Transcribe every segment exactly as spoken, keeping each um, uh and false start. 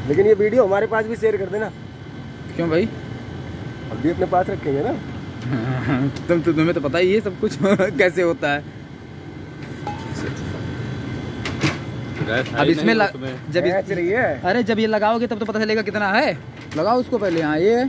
लेकिन ये वीडियो हमारे पास भी शेयर कर देना। क्यों भाई? अब भी अपने पास रखेंगे ना। तुम तो तुम्हें तो पता ही है सब कुछ कैसे होता है। अब इसमें लग, जब इस, रही है। अरे जब ये लगाओगे तब तो पता चलेगा कितना है। लगाओ उसको पहले। हाँ ये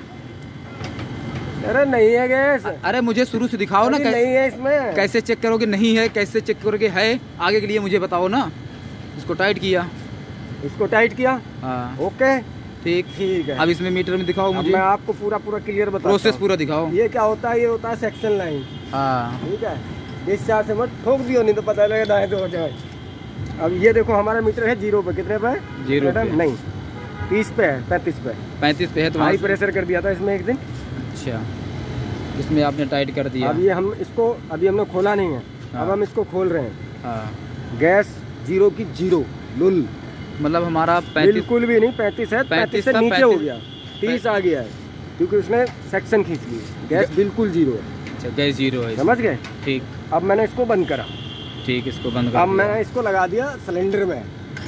अरे नहीं है गैस। अरे मुझे शुरू से दिखाओ ना। नहीं है इसमें। कैसे चेक करोगे नहीं है, कैसे चेक करोगे है, आगे के लिए मुझे बताओ ना। इसको टाइट किया, इसको टाइट किया। हाँ ओके ठीक ठीक है। अब इसमें मीटर में दिखाओ मुझे। मैं आपको पूरा पूरा क्लियर बताता हूं। प्रोसेस पूरा दिखाओ। ये क्या होता है? ये होता है सेक्शन लाइन। हाँ ठीक है। इस चार से मत ठोक दियो, नहीं तो पता लगेगा दाएं तो हो जाए। अब ये देखो हमारा मीटर है जीरो पे। कितने पे? जीरो पे नहीं, तीस पे है, पैंतीस पे। पैंतीस पे है तो हाई प्रेशर कर दिया था इसमें एक दिन। अच्छा इसमें आपने टाइट कर दिया। अब ये हम इसको अभी हमने खोला नहीं है। हाँ। अब हम इसको खोल रहे हैं। हाँ। गैस जीरो की जीरो लुल, मतलब हमारा पैंतीस बिल्कुल भी नहीं पैंतीस है। पैंतीस से नीचे हो गया, तीस आ गया है क्योंकि उसने सेक्शन खींच लिया। गैस बिल्कुल जीरो है। अच्छा गैस जीरो है, समझ गए? ठीक। अब मैंने इसको बंद करा। ठीक इसको बंद कर। अब मैंने इसको लगा दिया सिलेंडर में।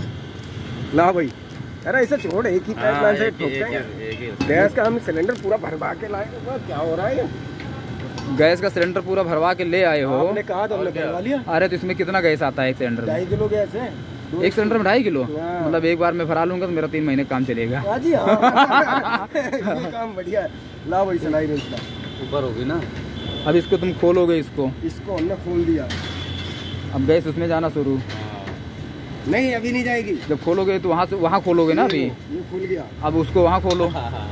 ला भाई, अरे इसे छोड़, एक ही पाइपलाइन से ठोकते हैं। गैस का हम सिलेंडर पूरा भरवा के लाए। क्या हो रहा है? गैस का सिलेंडर पूरा भरवा के ले आए हो? आपने कहा तो हमने भरवा लिया। अरे तो इसमें कितना गैस आता है एक सिलेंडर में? ढाई किलो गैस है। एक सिलेंडर में ढाई किलो? मतलब एक बार मैं भरा लूंगा तो मेरा तीन महीने काम चलेगा। हाँ जी हाँ। ये काम बढ़िया है। ला भाई सलाई रेंज का ऊपर होगी ना। अब इसको तुम खोलोगे? इसको इसको हमने खोल दिया। अब गैस उसमें जाना शुरू? नहीं अभी नहीं जाएगी। जब खोलोगे तो वहाँ से वहाँ खोलोगे ना। अभी ये खुल गया। अब उसको वहाँ खोलो।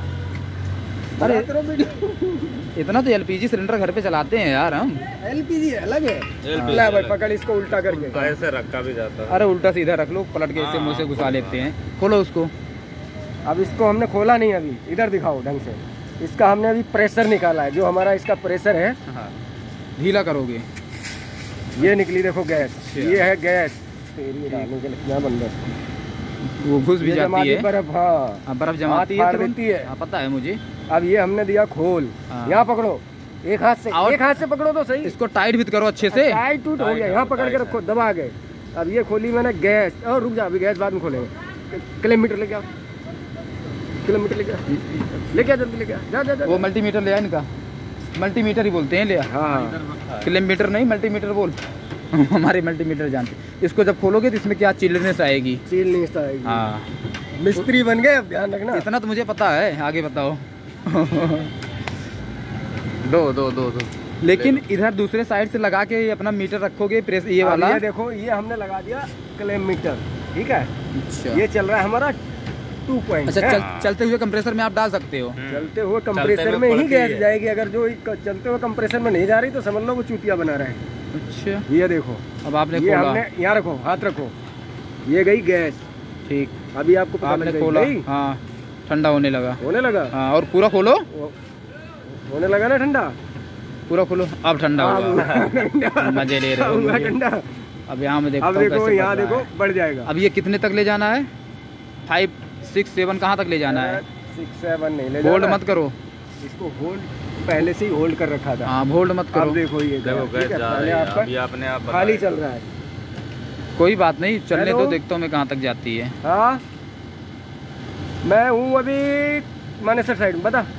अरे इतना तो एलपीजी सिलेंडर घर पे चलाते हैं यार हम। एलपीजी अलग है। ला भाई पकड़ इसको उल्टा करके। ऐसे रखा भी जाता है। अरे उल्टा सीधा रख लो, पलट के इसे मुँह से घुसा लेते हैं। खोलो उसको। अब इसको हमने खोला नहीं अभी। इधर दिखाओ ढंग से। इसका हमने अभी प्रेशर निकाला है। जो हमारा इसका प्रेशर है ढीला करोगे। ये निकली देखो गैस। ये है गैस। तेरी डालने के लिए बंद है। वो घुस भी जाती है बर्फ। हाँ बर्फ जमाती है, देती है। हाँ पता है मुझे। अब ये हमने दिया खोल। यहाँ पकड़ो एक हाथ से, एक हाथ से पकड़ो तो सही। इसको टाइट भी करो अच्छे से। टाइट टूट हो गया। यहाँ पकड़ के रखो, दबा गए। अब ये खोली मैंने गैस। और रुक जा, अभी गैस बाद में खोलेंगे। किलोमीटर लेके आओ, किलोमीटर लेके आओ, लेके आ जल्दी लेके आ। जा जा जा। वो मल्टीमीटर ले आ, इनका मल्टीमीटर ही बोलते हैं। ले आ। हाँ किलोमीटर नहीं मल्टीमीटर बोल। हमारे मल्टीमीटर जानते। इसको जब खोलोगे तो इसमें क्या चिल्डनेस आएगी? चिल्डनेस आएगी। हाँ मिस्त्री बन गए, अब ध्यान रखना। इतना तो मुझे पता है, आगे बताओ। दो दो दो दो लेकिन इधर दूसरे साइड से लगा के अपना मीटर रखोगे प्रेस ये वाला। ये देखो ये हमने लगा दिया क्लेम मीटर। ठीक है। अच्छा ये चल रहा है हमारा टू पॉइंट। अच्छा चल, चलते हुए कंप्रेसर में आप डाल सकते हो। चलते हुए कंप्रेसर में ही गैस जाएगी। अगर जो चलते हुए कंप्रेसर में नहीं जा रही तो समझ लो वो चूतिया बना रहा है। अच्छा ये देखो अब आपने ये खोला। हमने यहाँ रखो, हाथ रखो। ये गई गैस। ठीक अभी आपको पता आपने लग खोला। गई? हाँ ठंडा होने लगा। होने लगा। हाँ और पूरा खोलो। होने लगा ना ठंडा। पूरा खोलो। अब ठंडा होगा। मजे ले रहे हो ठंडा। अब यहाँ में देखो। अब देखो यहाँ देखो बढ़ जाएगा। अब ये कितने तक ले जाना है? फाइव सिक्स सेवन कहाँ तक ले जाना है? सिक्स सेवन नहीं ले जाना। होल्ड मत करो इसको। होल्ड पहले से ही होल्ड कर रखा था। हाँ होल्ड मत करो। अब देखो ये देखो गैस जा रही है। अभी आपने आप खाली चल रहा है। कोई बात नहीं, चलने दो, देखता हूँ मैं कहाँ तक जाती है। हाँ मैं हूँ अभी मानेसर साइड में। बता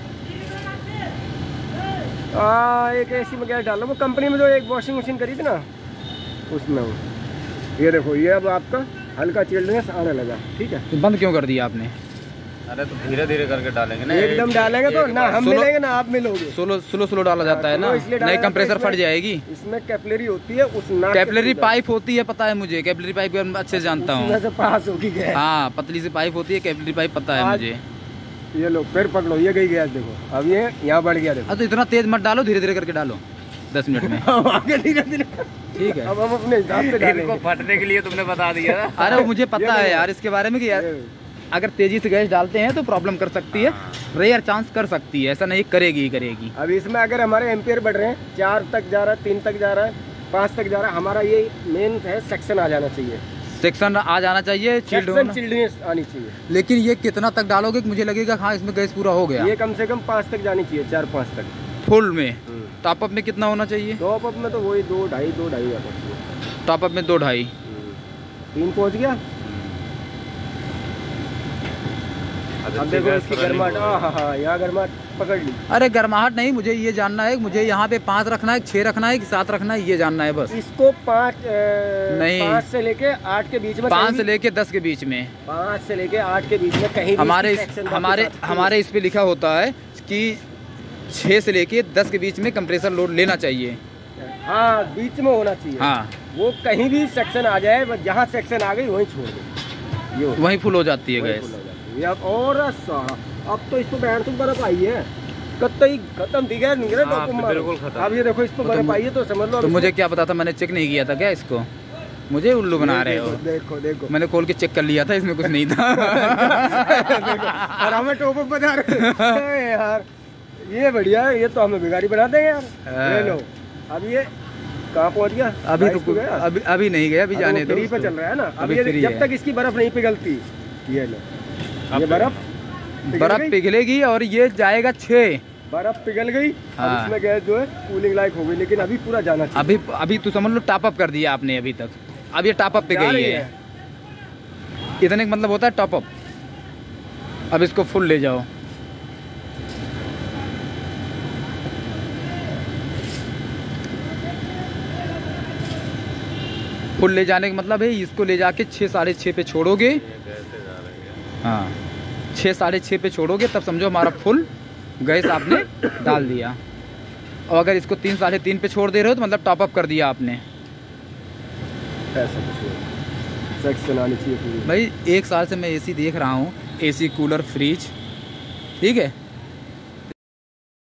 आ, एक एसी में गैस डालो। वो कंपनी में जो एक वॉशिंग मशीन करी थी ना उसमें हूँ। ये देखो ये अब आपका हल्का चिल्डनेस आने लगा। ठीक है। तो बंद क्यों कर दिया आपने? अरे तो धीरे धीरे करके डालेंगे ना। एकदम डालेंगे तो ना हम मिलेंगे ना आप मिलोगे। स्लो स्लो स्लो डाला जाता है ना, नहीं कंप्रेसर फट जाएगी। इसमें कैपिलरी होती है। उस कैपिलरी पाइप होती है, पता है मुझे। कैपिलरी पाइप अच्छे से जानता हूँ। पास होगी गैस। हाँ पतली सी पाइप होती है, कैपिलरी पाइप पता है मुझे। ये लो फिर पकड़ो, ये गई गैस। देखो अब ये यहाँ बढ़ गया। देखो तो इतना तेज मत डालो, धीरे धीरे करके डालो। दस मिनट में आगे धीरे धीरे। ठीक है। अब हम अपने हिसाब से डालेंगे। फटने के लिए तुमने बता दिया। अरे मुझे पता है यार इसके बारे में कि यार अगर तेजी से गैस डालते हैं तो प्रॉब्लम कर सकती है। रेयर चांस कर सकती है, ऐसा नहीं करेगी ही करेगी। अब इसमें अगर हमारे एम्पियर बढ़ रहे हैं, चार तक जा रहा है, तीन तक जा रहा है, पाँच तक जा रहा है, हमारा ये मेन है सेक्शन आ जाना चाहिए। सेक्शन आ जाना चाहिए, चिल्डनेस आनी चाहिए। लेकिन ये कितना तक डालोगे कि मुझे लगेगा हाँ इसमें गैस पूरा हो गया? ये कम से कम पाँच तक जानी चाहिए, चार पाँच तक फुल में। टॉप अप में कितना होना चाहिए? टॉप अप में तो वही दो ढाई दो ढाई जाना चाहिए। टॉप अप में दो ढाई तीन पहुँच गया। अब देखो इसकी गर्माहट, हाँ हाँ यहाँ गर्माहट पकड़ ली। अरे गर्माहट नहीं, मुझे ये जानना है, मुझे यहाँ पे पाँच रखना है, छः रखना है कि सात रखना है, ये जानना है बस। इसको पाँच नहीं, पाँच से लेके आठ के बीच में, पाँच से लेके दस के बीच में, पाँच से लेके आठ के बीच में कहीं हमारे हमारे हमारे इस पे लिखा होता है कि छः से लेके दस के बीच में कंप्रेसर लोड लेना चाहिए। हाँ बीच में होना चाहिए। हाँ वो कहीं भी सेक्शन आ जाए, बस जहाँ सेक्शन आ गई वहीं छोड़ दो, ये वहीं फुल हो जाती है गैस। और सारा अब तो इस पर बैंड तो बर्फ आई है, कतई खत्म थी गया, नहीं हाँ, बिल्कुल खत्म। अब ये देखो इस पर बर्फ आई है तो समझ लो। तो मुझे क्या पता था, मैंने चेक नहीं किया था क्या इसको, मुझे उल्लू बना रहे हो। देखो देखो मैंने खोल के चेक कर लिया था, इसमें कुछ नहीं था। और हमें टॉप अप बता रहे यार, ये बढ़िया है, ये तो हमें भिखारी बना देंगे यार। ले लो, अब ये कहाँ पहुँच गया? अभी तो अभी अभी नहीं गया, अभी जाने दो। थ्री पे चल रहा है ना अभी, ये जब तक इसकी बर्फ नहीं पिघलती। ये लो, ये बर्फ बर्फ पिघलेगी और ये जाएगा छः। बर्फ पिघल गई, हाँ। अब इसमें गैस जो है कूलिंग लायक हो गई, लेकिन अभी पूरा जाना चाहिए। अभी अभी तो समझ लो टॉप अप कर दिया आपने अभी तक, अब ये टॉप अप पे गई है, इतने का मतलब होता है टॉप अप। अब इसको फुल ले जाओ, फुल ले जाने का मतलब है इसको ले जाके छः साढ़े छः पे छोड़ोगे। हाँ छः साढ़े छः पे छोड़ोगे तब समझो हमारा फुल गैस आपने डाल दिया। और अगर इसको तीन साढ़े तीन पे छोड़ दे रहे हो तो मतलब टॉप अप कर दिया आपने। ऐसा कुछ सेक्शन आनी चाहिए पूरी। भाई एक साल से मैं एसी देख रहा हूँ, एसी कूलर फ्रिज, ठीक है,